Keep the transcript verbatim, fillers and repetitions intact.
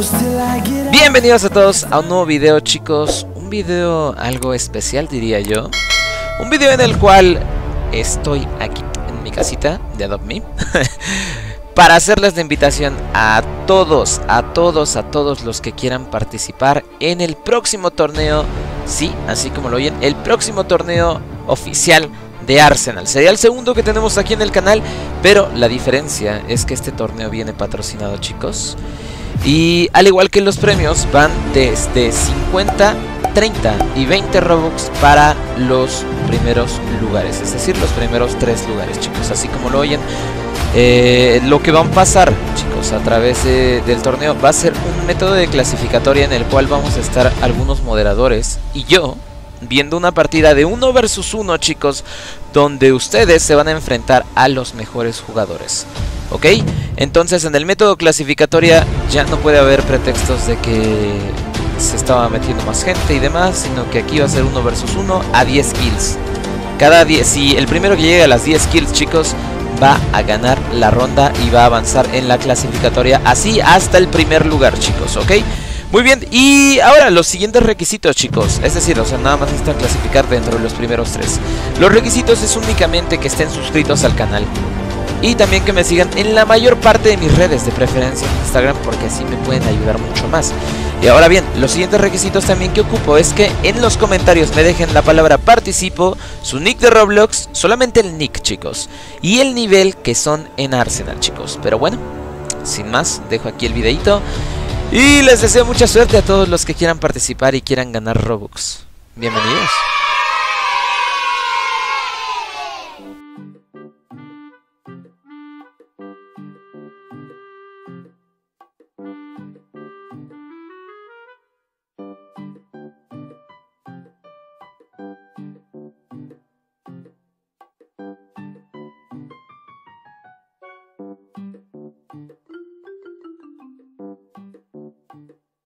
Bienvenidos a todos a un nuevo video, chicos. Un video algo especial, diría yo. Un video en el cual estoy aquí en mi casita de Adopt Me para hacerles la invitación a todos, a todos, a todos los que quieran participar en el próximo torneo. Sí, así como lo oyen, el próximo torneo oficial de Arsenal. Sería el segundo que tenemos aquí en el canal, pero la diferencia es que este torneo viene patrocinado, chicos. Y al igual que los premios, van desde cincuenta, treinta y veinte Robux para los primeros lugares. Es decir, los primeros tres lugares, chicos. Así como lo oyen, eh, lo que va a pasar, chicos, a través de, del torneo va a ser un método de clasificatoria en el cual vamos a estar algunos moderadores y yo viendo una partida de uno versus uno, chicos, donde ustedes se van a enfrentar a los mejores jugadores. ¿Ok? Entonces en el método clasificatoria ya no puede haber pretextos de que se estaba metiendo más gente y demás, sino que aquí va a ser uno versus uno a diez kills. Cada diez, si el primero que llegue a las diez kills, chicos, va a ganar la ronda y va a avanzar en la clasificatoria, así hasta el primer lugar, chicos, ¿ok? Muy bien, y ahora los siguientes requisitos, chicos. Es decir, o sea, nada más necesitan clasificar dentro de los primeros tres. Los requisitos es únicamente que estén suscritos al canal y también que me sigan en la mayor parte de mis redes, de preferencia en Instagram, porque así me pueden ayudar mucho más. Y ahora bien, los siguientes requisitos también que ocupo es que en los comentarios me dejen la palabra participo, su nick de Roblox, solamente el nick, chicos, y el nivel que son en Arsenal, chicos. Pero bueno, sin más, dejo aquí el videito y les deseo mucha suerte a todos los que quieran participar y quieran ganar Robux. Bienvenidos.